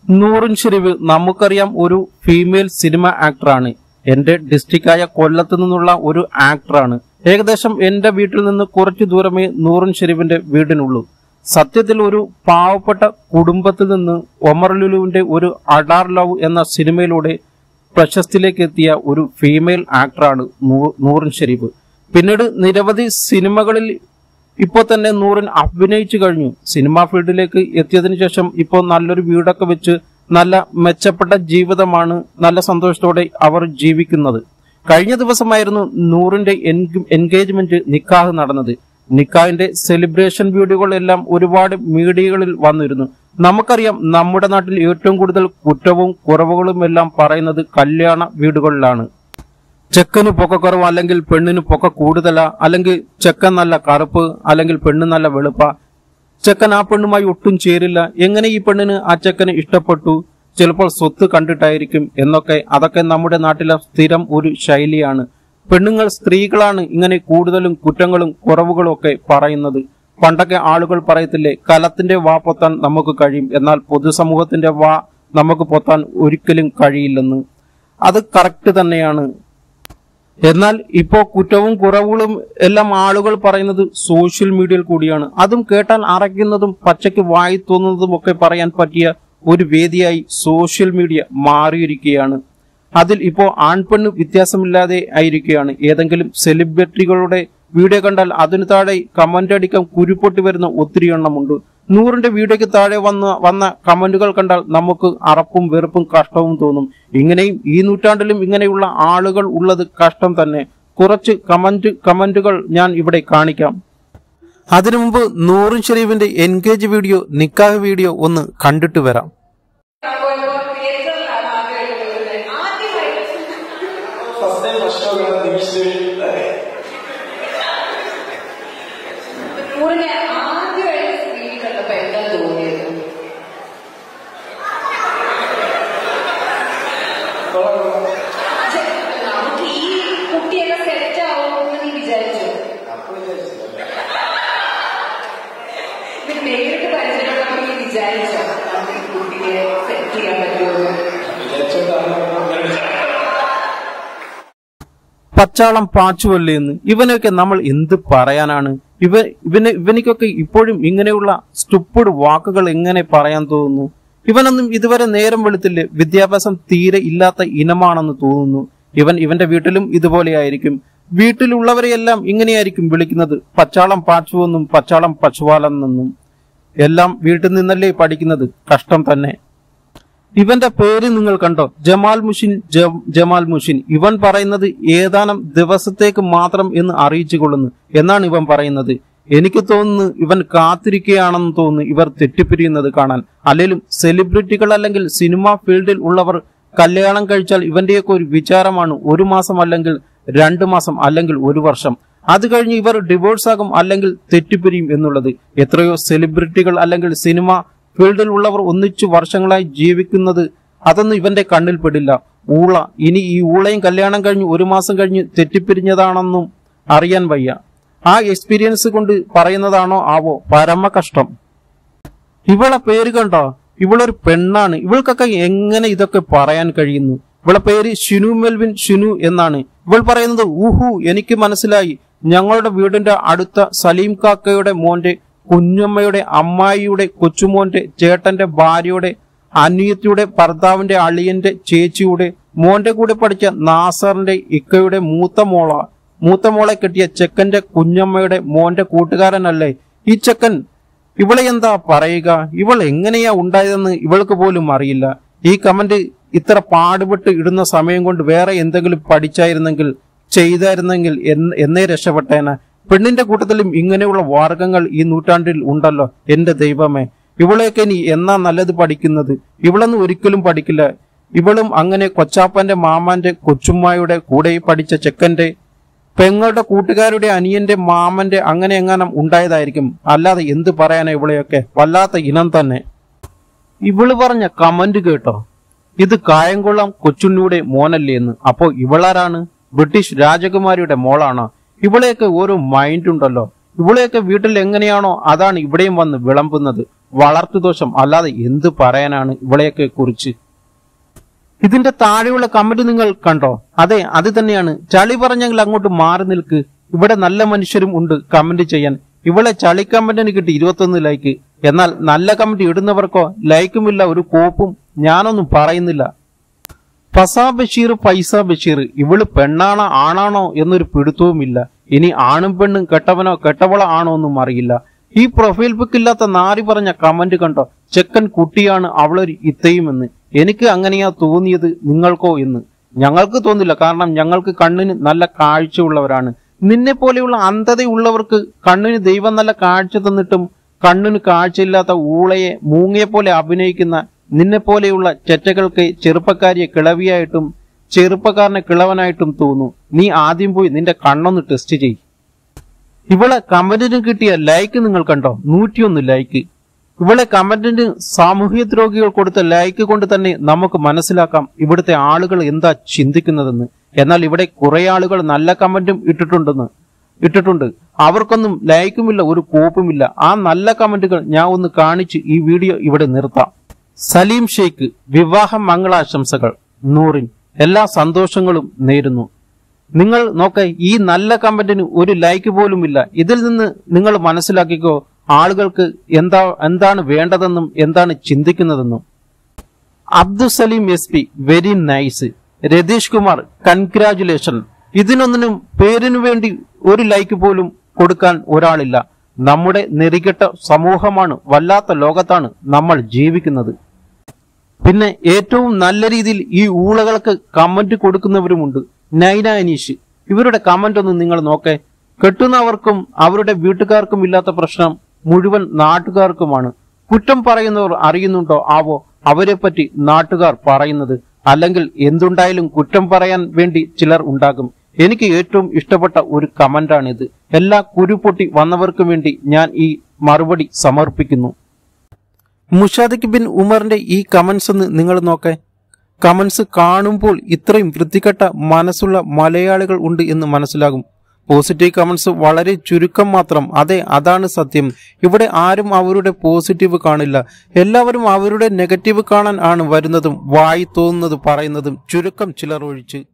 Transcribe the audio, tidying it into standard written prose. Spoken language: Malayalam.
നൂറിൻ ഷെരീഫ് നമുക്കറിയാം ഒരു ഫീമെയിൽ സിനിമ ആക്ടറാണ്. എന്റെ ഡിസ്ട്രിക്റ്റായ കൊല്ലത്ത് നിന്നുള്ള ഒരു ആക്ടറാണ്. ഏകദേശം എന്റെ വീട്ടിൽ നിന്ന് കുറച്ചു ദൂരമേ നൂറിൻ ഷെരീഫിന്റെ വീടിനുള്ളൂ. സത്യത്തിൽ ഒരു പാവപ്പെട്ട കുടുംബത്തിൽ നിന്ന് ഒമർ ലുലുവിന്റെ ഒരു അഡാർ ലവ് എന്ന സിനിമയിലൂടെ പ്രശസ്തിയിലേക്ക് എത്തിയ ഒരു ഫീമെയിൽ ആക്ടറാണ് നൂറിൻ ഷെരീഫ്. പിന്നീട് നിരവധി സിനിമകളിൽ ഇപ്പോൾ തന്നെ നൂറിൻ അഭിനയിച്ചു കഴിഞ്ഞു. സിനിമാ ഫീൽഡിലേക്ക് എത്തിയതിനു ശേഷം ഇപ്പോൾ നല്ലൊരു വീടൊക്കെ വെച്ച് നല്ല മെച്ചപ്പെട്ട ജീവിതമാണ്, നല്ല സന്തോഷത്തോടെ അവർ ജീവിക്കുന്നത്. കഴിഞ്ഞ ദിവസമായിരുന്നു നൂറിന്റെ എൻഗേജ്മെന്റ് നിക്കാഹ് നടന്നത്. നിക്കാഹിന്റെ സെലിബ്രേഷൻ വീഡിയോകളെല്ലാം ഒരുപാട് മീഡിയകളിൽ വന്നിരുന്നു. നമുക്കറിയാം നമ്മുടെ നാട്ടിൽ ഏറ്റവും കൂടുതൽ കുറ്റവും കുറവുകളും എല്ലാം പറയുന്നത് കല്യാണ വീടുകളിലാണ്. ചെക്കന് പൊക്കക്കുറവ്, അല്ലെങ്കിൽ പെണ്ണിന് പൊക്ക കൂടുതലാ, അല്ലെങ്കിൽ ചെക്കൻ നല്ല കറുപ്പ്, അല്ലെങ്കിൽ പെണ്ണ് നല്ല വെളുപ്പ, ചെക്കൻ ആ പെണ്ണുമായി ഒട്ടും ചേരില്ല, എങ്ങനെ ഈ പെണ്ണിന് ആ ചെക്കന് ഇഷ്ടപ്പെട്ടു, ചിലപ്പോൾ സ്വത്ത് കണ്ടിട്ടായിരിക്കും എന്നൊക്കെ. അതൊക്കെ നമ്മുടെ നാട്ടിലെ സ്ഥിരം ഒരു ശൈലിയാണ്. പെണ്ണുങ്ങൾ, സ്ത്രീകളാണ് ഇങ്ങനെ കൂടുതലും കുറ്റങ്ങളും കുറവുകളും ഒക്കെ പറയുന്നത്. പണ്ടൊക്കെ ആളുകൾ പറയത്തില്ലേ, കലത്തിന്റെ വാ പൊത്താൻ നമുക്ക് കഴിയും, എന്നാൽ പൊതുസമൂഹത്തിന്റെ വാ നമുക്ക് പൊത്താൻ ഒരിക്കലും കഴിയില്ലെന്ന്. അത് കറക്റ്റ് തന്നെയാണ്. എന്നാൽ ഇപ്പോ കുറ്റവും കുറവുകളും എല്ലാം ആളുകൾ പറയുന്നത് സോഷ്യൽ മീഡിയയിൽ കൂടിയാണ്. അതും കേട്ടാൽ അറയ്ക്കുന്നതും പച്ചയ്ക്ക് വായി തോന്നുന്നതും ഒക്കെ പറയാൻ പറ്റിയ ഒരു വേദിയായി സോഷ്യൽ മീഡിയ മാറിയിരിക്കുകയാണ്. അതിൽ ഇപ്പോ ആൺപെണ്ണ് വ്യത്യാസമില്ലാതെ ആയിരിക്കുകയാണ്. ഏതെങ്കിലും സെലിബ്രിറ്റികളുടെ വീഡിയോ കണ്ടാൽ അതിനു താഴെ കമന്റ് അടിക്കാൻ കുരുപൊട്ടി വരുന്ന ഒത്തിരി എണ്ണമുണ്ട്. നൂറിന്റെ വീഡിയോയ്ക്ക് താഴെ വന്ന കമന്റുകൾ കണ്ടാൽ നമുക്ക് അറപ്പും വെറുപ്പും കഷ്ടവും തോന്നും. ഇങ്ങനെയും ഈ നൂറ്റാണ്ടിലും ഇങ്ങനെയുള്ള ആളുകൾ ഉള്ളത് കഷ്ടം തന്നെ. കുറച്ച് കമന്റുകൾ ഞാൻ ഇവിടെ കാണിക്കാം. അതിനു മുമ്പ് നൂറിൻ ഷെരീഫിന്റെ എൻഗേജ് വീഡിയോ, നിക്കാഹ് വീഡിയോ ഒന്ന് കണ്ടിട്ട് വരാം. നമുക്ക് ഈ കുട്ടിയൊക്കെ സെറ്റ് ആവുമെന്ന് നീ വിചാരിച്ചു? നേരിട്ട് പരിചയപ്പെടാൻ നീ വിചാരിച്ചോ നമുക്ക് ഈ കുട്ടിയെ സെറ്റ് ചെയ്യാൻ പറ്റുമോ? പച്ചാളം പാച്ചുവല്ലേന്ന് ഇവനൊക്കെ നമ്മൾ എന്ത് പറയാനാണ്? ഇവനിക്കൊക്കെ ഇപ്പോഴും ഇങ്ങനെയുള്ള സ്റ്റുപ്പിഡ് വാക്കുകൾ എങ്ങനെ പറയാൻ തോന്നുന്നു? ഇവനൊന്നും ഇതുവരെ നേരം വെളുത്തില്ലേ? വിദ്യാഭ്യാസം തീരെ ഇല്ലാത്ത ഇനമാണെന്ന് തോന്നുന്നു. ഇവന്റെ വീട്ടിലും ഇതുപോലെയായിരിക്കും. വീട്ടിലുള്ളവരെയെല്ലാം ഇങ്ങനെയായിരിക്കും വിളിക്കുന്നത്. പച്ചാളം പാച്ചുവെന്നും പച്ചാളം പശുവാലെന്നും എല്ലാം വീട്ടിൽ നിന്നല്ലേ പഠിക്കുന്നത്. കഷ്ടം തന്നെ. ഇവന്റെ പേര് നിങ്ങൾ കണ്ടോ? ജമാൽ മുഷിൻ. ഇവൻ പറയുന്നത് ഏതാനും ദിവസത്തേക്ക് മാത്രം എന്ന് അറിയിച്ചു കൊള്ളുന്നു എന്നാണ് ഇവൻ പറയുന്നത്. എനിക്ക് തോന്നുന്നു ഇവൻ കാത്തിരിക്കുകയാണെന്ന് തോന്നുന്നു ഇവർ തെറ്റിപ്പിരിയുന്നത് കാണാൻ. അല്ലെങ്കിലും സെലിബ്രിറ്റികൾ അല്ലെങ്കിൽ സിനിമാ ഫീൽഡിൽ ഉള്ളവർ കല്യാണം കഴിച്ചാൽ ഇവന്റെയൊക്കെ ഒരു വിചാരമാണ് 1 മാസം അല്ലെങ്കിൽ 2 മാസം അല്ലെങ്കിൽ 1 വർഷം. അത് കഴിഞ്ഞ് ഇവർ ഡിവോഴ്സ് ആകും അല്ലെങ്കിൽ തെറ്റിപ്പിരിയും എന്നുള്ളത്. എത്രയോ സെലിബ്രിറ്റികൾ അല്ലെങ്കിൽ സിനിമ ഫീൽഡിൽ ഉള്ളവർ ഒന്നിച്ചു വർഷങ്ങളായി ജീവിക്കുന്നത്, അതൊന്നും ഇവന്റെ കണ്ണിൽ പെടില്ല. ഇനി ഈ ഊളയും കല്യാണം കഴിഞ്ഞ് 1 മാസം കഴിഞ്ഞ് തെറ്റിപ്പിരിഞ്ഞതാണെന്നും അറിയാൻ വയ്യ. ആ എക്സ്പീരിയൻസ് കൊണ്ട് പറയുന്നതാണോ ആവോ? പരമ കഷ്ടം. ഇവളെ പേര് കണ്ടോ? ഇവളൊരു പെണ്ണാണ്. ഇവൾക്കൊക്കെ എങ്ങനെ ഇതൊക്കെ പറയാൻ കഴിയുന്നു? ഇവളെ പേര് ഷിനു മെൽവിൻ ഷിനു എന്നാണ്. ഇവൾ പറയുന്നത് ഊഹു, എനിക്ക് മനസ്സിലായി. ഞങ്ങളുടെ വീടിന്റെ അടുത്ത സലീം കാക്കയുടെ മോന്റെ, കുഞ്ഞമ്മയുടെ അമ്മായിയുടെ കൊച്ചുമോന്റെ, ചേട്ടന്റെ ഭാര്യയുടെ അനിയത്തിയുടെ ഭർത്താവിന്റെ അളിയന്റെ ചേച്ചിയുടെ മോന്റെ കൂടെ പഠിച്ച നാസറിന്റെ ഇക്കയുടെ മൂത്ത മോളെ കെട്ടിയ ചെക്കന്റെ കുഞ്ഞമ്മയുടെ മോന്റെ കൂട്ടുകാരനല്ലേ ഈ ചെക്കൻ? ഇവളെ എന്താ പറയുക? ഇവൾ എങ്ങനെയാ ഉണ്ടായതെന്ന് ഇവൾക്ക് പോലും അറിയില്ല. ഈ കമന്റ് ഇത്ര പാടുപെട്ട് ഇടുന്ന സമയം കൊണ്ട് വേറെ എന്തെങ്കിലും പഠിച്ചായിരുന്നെങ്കിൽ, ചെയ്തായിരുന്നെങ്കിൽ എന്നേ രക്ഷപ്പെട്ടേന. പെണ്ണിന്റെ കൂട്ടത്തിലും ഇങ്ങനെയുള്ള വർഗങ്ങൾ ഈ നൂറ്റാണ്ടിൽ ഉണ്ടല്ലോ. എന്റെ ദൈവമേ, ഇവളെയൊക്കെ ഇനി എന്നാ നല്ലത് പഠിക്കുന്നത്? ഇവളൊന്നും ഒരിക്കലും പഠിക്കില്ല. ഇവളും അങ്ങനെ കൊച്ചാപ്പന്റെ മാമാന്റെ കൊച്ചുമ്മായുടെ കൂടെ പഠിച്ച ചെക്കന്റെ പെങ്ങളുടെ കൂട്ടുകാരുടെ അനിയന്റെ മാമന്റെ അങ്ങനെ എങ്ങാനും ഉണ്ടായതായിരിക്കും. അല്ലാതെ എന്ത് പറയാനാ ഇവളെയൊക്കെ? വല്ലാത്ത ഇനം തന്നെ. ഇവള് പറഞ്ഞ കമന്റ് കേട്ടോ? ഇത് കായംകുളം കൊച്ചുണ്ണിയുടെ മോനല്ലേ എന്ന്. അപ്പോ ഇവളാരാണ്? ബ്രിട്ടീഷ് രാജകുമാരിയുടെ മോളാണോ? ഇവളെയൊക്കെ ഒരു മൈൻഡ് ഉണ്ടല്ലോ. ഇവളെയൊക്കെ വീട്ടിൽ എങ്ങനെയാണോ അതാണ് ഇവിടെയും വന്ന് വിളമ്പുന്നത്. വളർത്തുദോഷം, അല്ലാതെ എന്ത് പറയാനാണ് ഇവളെയൊക്കെ കുറിച്ച്. ഇതിന്റെ താഴെയുള്ള കമന്റ് നിങ്ങൾ കണ്ടോ? അതെ, അത് തന്നെയാണ്. ചളി പറഞ്ഞെങ്കിൽ അങ്ങോട്ട് മാറി നിൽക്ക്, ഇവിടെ നല്ല മനുഷ്യരും ഉണ്ട് കമന്റ് ചെയ്യാൻ. ഇവളെ ചളി കമന്റിന് കിട്ടി 21 ലൈക്ക്. എന്നാൽ നല്ല കമന്റ് ഇടുന്നവർക്കോ ലൈക്കുമില്ല, ഒരു കോപ്പും. ഞാനൊന്നും പറയുന്നില്ല. ഫസാ ബഷീർ, പൈസ ബഷീർ, ഇവള് പെണ്ണാണോ ആണാണോ എന്നൊരു പിടുത്തവുമില്ല. ഇനി ആണും പെണ്ണും കെട്ടവനോ കെട്ടവളോ ആണോ ഒന്നും അറിയില്ല. ഈ പ്രൊഫൈൽ ബുക്ക് ഇല്ലാത്ത നാരി പറഞ്ഞ കമന്റ് കണ്ടോ? ചെക്കൻ കുട്ടിയാണ്, അവളൊരു ഇത്തയുമെന്ന്. എനിക്ക് അങ്ങനെയാ തോന്നിയത്, നിങ്ങൾക്കോ എന്ന്? ഞങ്ങൾക്ക് തോന്നില്ല, കാരണം ഞങ്ങൾക്ക് കണ്ണിന് നല്ല കാഴ്ചയുള്ളവരാണ്. നിന്നെ പോലെയുള്ള അന്ധതയുള്ളവർക്ക് കണ്ണിന് ദൈവം നല്ല കാഴ്ച തന്നിട്ടും കണ്ണിന് കാഴ്ചയില്ലാത്ത ഊളയെ മൂങ്ങയെ പോലെ അഭിനയിക്കുന്ന നിന്നെ പോലെയുള്ള ചെറ്റകൾക്ക് ചെറുപ്പക്കാരിയെ കിളവിയായിട്ടും ചെറുപ്പക്കാരനെ കിളവനായിട്ടും തോന്നുന്നു. നീ ആദ്യം പോയി നിന്റെ കണ്ണൊന്ന് ടെസ്റ്റ് ചെയ്. ഇവളെ കമന്റിന് കിട്ടിയ ലൈക്ക് നിങ്ങൾ കണ്ടോ? 101 ലൈക്ക്. ഇവളെ കമന്റിന് സാമൂഹ്യ ദ്രോഹികൾ കൊടുത്ത ലൈക്ക് കൊണ്ട് തന്നെ നമുക്ക് മനസ്സിലാക്കാം ഇവിടുത്തെ ആളുകൾ എന്താ ചിന്തിക്കുന്നതെന്ന്. എന്നാൽ ഇവിടെ കുറെ ആളുകൾ നല്ല കമന്റും ഇട്ടിട്ടുണ്ട്. അവർക്കൊന്നും ലൈക്കുമില്ല, ഒരു കോപ്പുമില്ല. ആ നല്ല കമന്റുകൾ ഞാൻ ഒന്ന് കാണിച്ച് ഈ വീഡിയോ ഇവിടെ നിർത്താം. സലീം ഷെയ്ഖ്, വിവാഹ മംഗളാശംസകൾ. നൂറിൻ, എല്ലാ സന്തോഷങ്ങളും നേരുന്നു. നിങ്ങൾ നോക്ക, ഈ നല്ല കമന്റിന് ഒരു ലൈക്ക് പോലും ഇല്ല. ഇതിൽ നിന്ന് നിങ്ങൾ മനസ്സിലാക്കിക്കോ ആളുകൾക്ക് എന്താണ് വേണ്ടതെന്നും എന്താണ് ചിന്തിക്കുന്നതെന്നും. Abdusaleem SP, very nice. Ratheesh Kumar, congratulation. ഇതിനൊന്നിനും പേരിനു വേണ്ടി ഒരു ലൈക്ക് പോലും കൊടുക്കാൻ ഒരാളില്ല. നമ്മുടെ നെറികെട്ട സമൂഹമാണ്, വല്ലാത്ത ലോകത്താണ് നമ്മൾ ജീവിക്കുന്നത്. പിന്നെ ഏറ്റവും നല്ല രീതിയിൽ ഈ ഊളകൾക്ക് കമന്റ് കൊടുക്കുന്നവരുമുണ്ട്. നൈന അനീഷ്, ഇവരുടെ കമന്റ് ഒന്ന് നിങ്ങൾ നോക്കേ. കെട്ടുന്നവർക്കും അവരുടെ വീട്ടുകാർക്കും ഇല്ലാത്ത പ്രശ്നം മുഴുവൻ നാട്ടുകാർക്കുമാണ്. കുറ്റം പറയുന്നവർ അറിയുന്നുണ്ടോ ആവോ അവരെ പറ്റി നാട്ടുകാർ പറയുന്നത്? അല്ലെങ്കിൽ എന്തുണ്ടായാലും കുറ്റം പറയാൻ വേണ്ടി ചിലർ ഉണ്ടാകും. എനിക്ക് ഏറ്റവും ഇഷ്ടപ്പെട്ട ഒരു കമന്റാണിത്. എല്ലാ കുരുപൊട്ടി വന്നവർക്കും വേണ്ടി ഞാൻ ഈ മറുപടി സമർപ്പിക്കുന്നു. മുഷാദിഖ് ബിൻ ഉമറിന്റെ ഈ കമന്റ്സ് ഒന്ന് നിങ്ങൾ നോക്കേ. കമന്റ്സ് കാണുമ്പോൾ ഇത്രയും വൃത്തികെട്ട മനസ്സുള്ള മലയാളികൾ ഉണ്ട് എന്ന് മനസ്സിലാകും. പോസിറ്റീവ് കമന്റ്സ് വളരെ ചുരുക്കം മാത്രം. അതെ, അതാണ് സത്യം. ഇവിടെ ആരും അവരുടെ പോസിറ്റീവ് കാണില്ല. എല്ലാവരും അവരുടെ നെഗറ്റീവ് കാണാൻ ആണ് വരുന്നതും വായി തോന്നുന്നത് പറയുന്നതും, ചുരുക്കം ചിലർ ഒഴിച്ച്.